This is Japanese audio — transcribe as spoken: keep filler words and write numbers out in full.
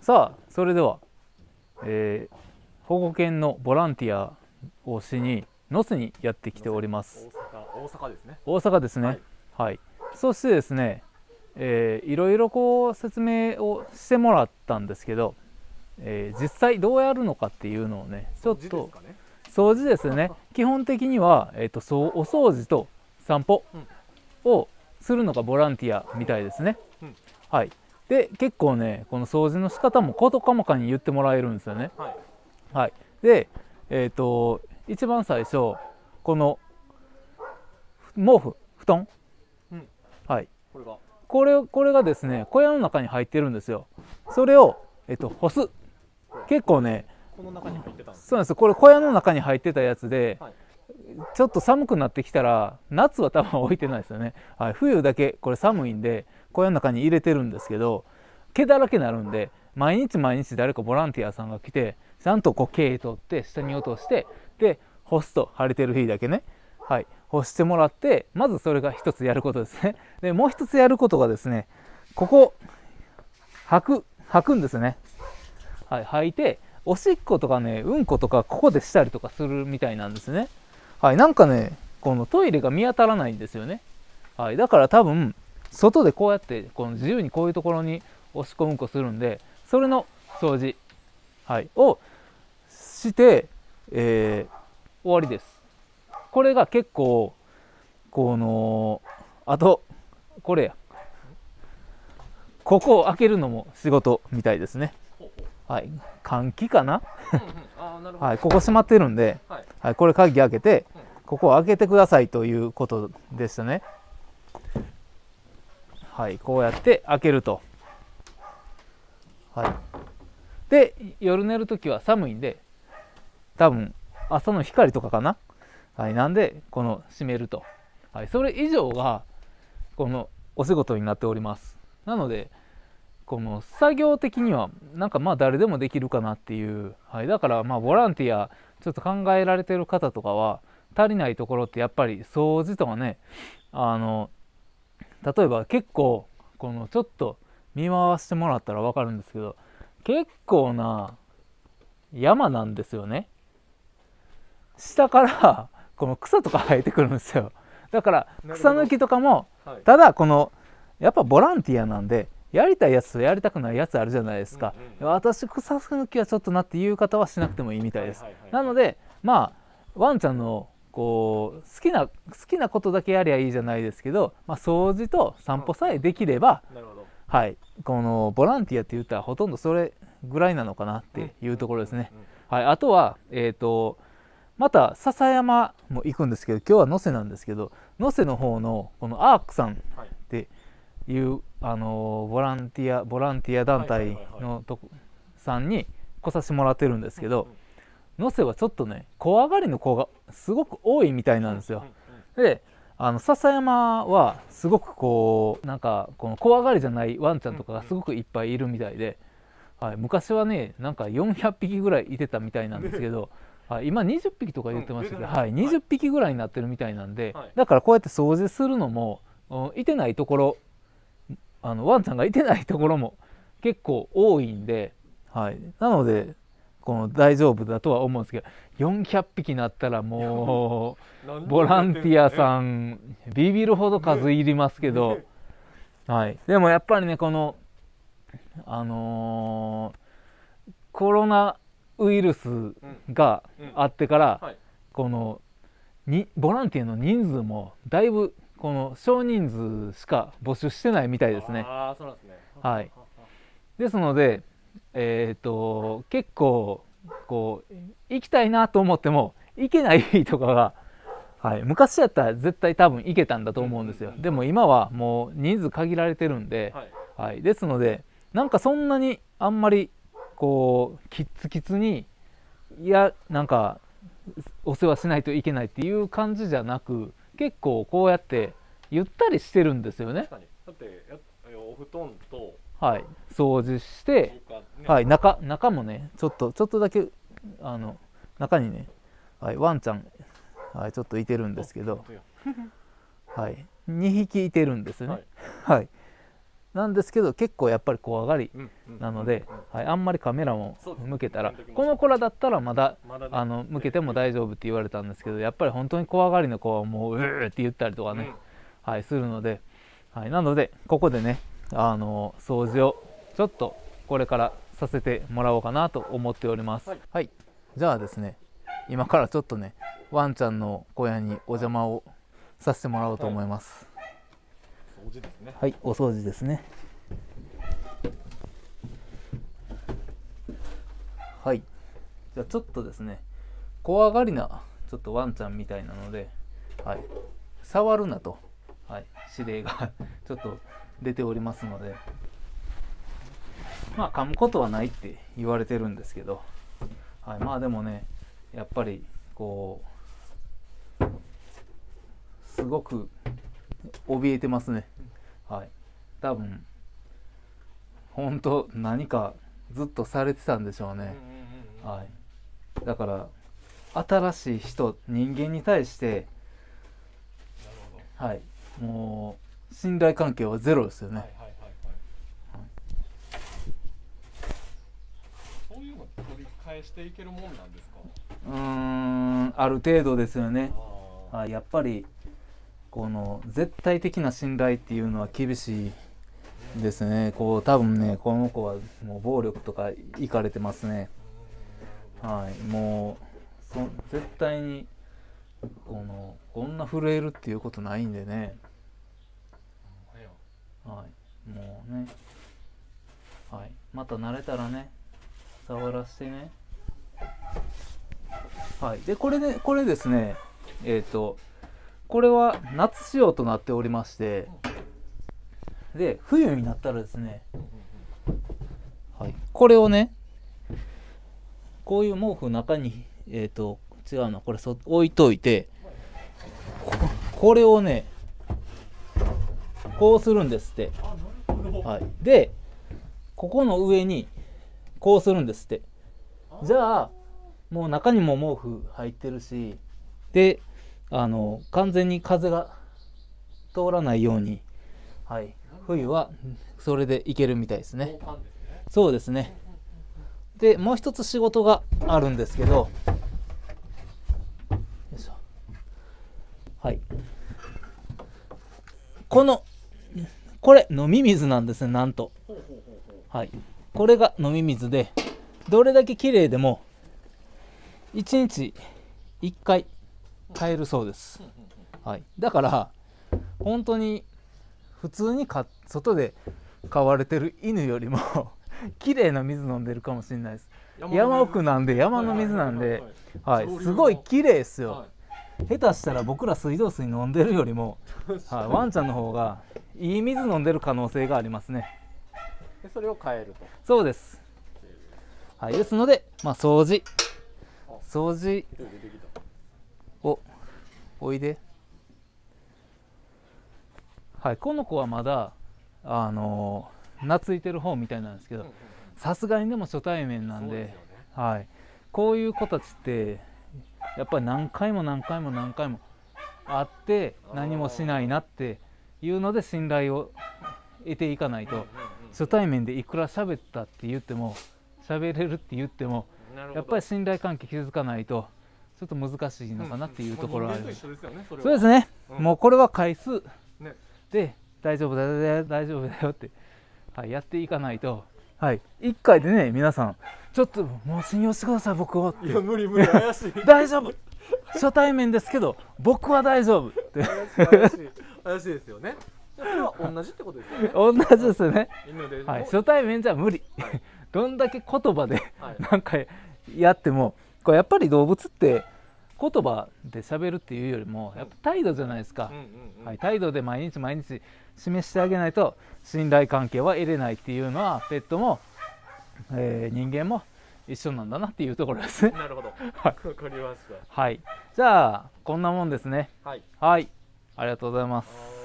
さあそれでは、えー、保護犬のボランティアをしに能勢にやってきております。 大阪、大阪ですね。 大阪ですね。はい、はい、そしてですね、えー、いろいろこう説明をしてもらったんですけど、えー、実際どうやるのかっていうのをね、ちょっと掃除ですよね。基本的には、えー、とそうお掃除と散歩をするのがボランティアみたいですね。うん、はい。で結構ね、この掃除の仕方も事細かに言ってもらえるんですよね。はい、はい、で、えー、と一番最初この毛布布団、うん、はい、これがこれこれがですね小屋の中に入ってるんですよ。それを、えー、と干す。結構ね、この中に入ってたんです。そうなんですよ。これ小屋の中に入ってたやつで、はい、ちょっと寒くなってきたら夏は多分置いてないですよね。はい、冬だけこれ寒いんで小屋の中に入れてるんですけど、毛だらけになるんで毎日毎日誰かボランティアさんが来てちゃんとこう毛取って下に落としてで干すと、晴れてる日だけね、はい、干してもらって、まずそれが一つやることですね。でもう一つやることがですね、ここ吐く吐くんですね。はい、吐いておしっことかね、うんことかここでしたりとかするみたいなんですね。はい、なんかねこのトイレが見当たらないんですよね。はい、だから多分外でこうやってこの自由にこういうところにおしっこうんこするんで、それの掃除、はい、をして、えー、終わりです。これが結構このあとこれやここを開けるのも仕事みたいですね。はい、換気かなはい、ここ閉まってるんで、はい、はい、これ鍵開けて、うん、ここを開けてくださいということでしたね。はい、こうやって開けると。はい、で夜寝るときは寒いんで多分朝の光とかかな、はい、なんでこの閉めると、はい、それ以上がこのお仕事になっております。なのでこの作業的にはなんかまあ誰でもできるかなっていう、はい、だからまあボランティアちょっと考えられてる方とかは足りないところってやっぱり掃除とかね、あの例えば結構このちょっと見回してもらったら分かるんですけど、結構な山なんですよね。下からこの草とか生えてくるんですよ。だから草抜きとかも、ただこのやっぱボランティアなんでやりたいやつとやりたくないやつあるじゃないですか。うんうん、私草抜きはちょっとなっていう方はしなくてもいいみたいです。なのでまあワンちゃんのこう好きな好きなことだけやりゃいいじゃないですけど、まあ、掃除と散歩さえできれば、うん、はい、このボランティアって言ったらほとんどそれぐらいなのかなっていうところですね。はい、あとはえっ、ー、とまた笹山も行くんですけど、今日は能勢なんですけど、能勢の方のこのアークさんっていう、はい、あのボランティアボランティア団体のとこさんに来させてもらってるんですけど、能勢はちょっとね怖がりの子がすごく多いみたいなんですよ。であの笹山はすごくこうなんかこの怖がりじゃないワンちゃんとかがすごくいっぱいいるみたいで、はい、昔はねなんかよんひゃっぴきぐらいいてたみたいなんですけど、はい、今にじゅっぴきとか言ってましたけど、うんはい、にじゅっぴきぐらいになってるみたいなんで、はい、だからこうやって掃除するのもいてないところ、あのワンちゃんがいてないところも結構多いんで、はい、なのでこの大丈夫だとは思うんですけど、よんひゃっぴきになったらもうボランティアさんビビるほど数いりますけど、はい、でもやっぱりねこのあのー、コロナウイルスがあってから、うんうんはい、このにボランティアの人数もだいぶこの少人数しか募集してないみたいですね。 あー、そうなんですね。 はい、ですので、えー、と結構こう行きたいなと思っても行けない日とかが、はい、昔やったら絶対多分行けたんだと思うんですよ。でも今はもう人数限られてるんで、はいはい、ですのでなんかそんなにあんまりこうキッツキツにいやなんかお世話しないといけないっていう感じじゃなく、結構こうやってゆったりしてるんですよね。 確かにだってお布団と、 はい、掃除して、ねはい、中, 中もねちょっとちょっとだけあの中にね、はい、ワンちゃん、はい、ちょっといてるんですけど、はい、にひきいてるんですね。はい、はい、 なんですけど結構やっぱり怖がりうんうんなので、はい、あんまりカメラもそうです向けたら基本的にこの子らだったらまだまだねあの向けても大丈夫って言われたんですけど、やっぱり本当に怖がりの子はもううーって言ったりとかね、はい、するので、はい、なのでここでねあの掃除をちょっとこれからさせてもらおうかなと思っております。 はい、 はい、じゃあですね今からちょっとねワンちゃんの小屋にお邪魔をさせてもらおうと思います。 掃除ですね。 はい、お掃除ですね。はい、じゃあちょっとですね怖がりなちょっとワンちゃんみたいなので、はい、触るなと、はい、指令がちょっと出ておりますので、まあ噛むことはないって言われてるんですけど、はい、まあでもねやっぱりこうすごく怯えてますね。はい、多分本当何かずっとされてたんでしょうね。はい、だから新しい人人間に対してはいもう信頼関係はゼロですよね。 はいはいはいはい。そういうの取り返していけるもんなんですか？ うーんある程度ですよね。 あはい、やっぱりこの絶対的な信頼っていうのは厳しいですね。こう多分ねこの子はもう暴力とかいかれてますね。はい、もうそ絶対にこのこんな震えるっていうことないんでね。はい、もうね、はい、また慣れたらね触らせてね。はい、でこれでこれですねえっとこれは夏仕様となっておりまして、で冬になったらですね、はい、これをねこういう毛布の中にえっと違うなこれそ置いといて こ, これをねこうするんですって。はい、でここの上にこうするんですって。じゃあもう中にも毛布入ってるしであの完全に風が通らないように、はい、冬はそれでいけるみたいですね。そうですね。でもう一つ仕事があるんですけど、よいしょ、はい、このこれ飲み水なんですね。なんと、はい、これが飲み水でどれだけ綺麗でもいちにちいっかい変えるそうです。はい、だから本当に普通にか外で飼われてる犬よりも綺麗な水飲んでるかもしれないです。山奥なんで山の水なんで、はい、すごい綺麗ですよ。下手したら僕ら水道水飲んでるよりも、はい、ワンちゃんの方がいい水飲んでる可能性がありますね。 でそれを変えると。 そうです。はい、ですので、まあ、掃除掃除をおいで。はい、この子はまだあの懐いてる方みたいなんですけど、さすがにでも初対面なんで、 ね、 はい、こういう子たちってやっぱり何回も何回も何回も会って何もしないなっていうので信頼を得ていかないと、初対面でいくら喋ったって言っても喋れるって言ってもやっぱり信頼関係築かないとちょっと難しいのかなっていうところはあります。そうですね、うん、もうこれは回数で大丈夫だよ大丈夫だよって、はい、やっていかないと、はい、いっかいでね皆さんちょっともう信用してください僕をって。 いや無理無理怪しい大丈夫初対面ですけど僕は大丈夫って怪しい怪しいですよね。それは同じってことですよね。 同じですよね。はい、初対面じゃ無理、はい、どんだけ言葉でなんかやってもこれやっぱり動物って言葉で喋るっていうよりもやっぱ態度じゃないですか。はい、態度で毎日毎日示してあげないと信頼関係は得れないっていうのはペットも、えー、人間も一緒なんだなっていうところですね。 なるほど。 はい、 わかりました。 はい、じゃあこんなもんですね。 はい、 はい、ありがとうございます。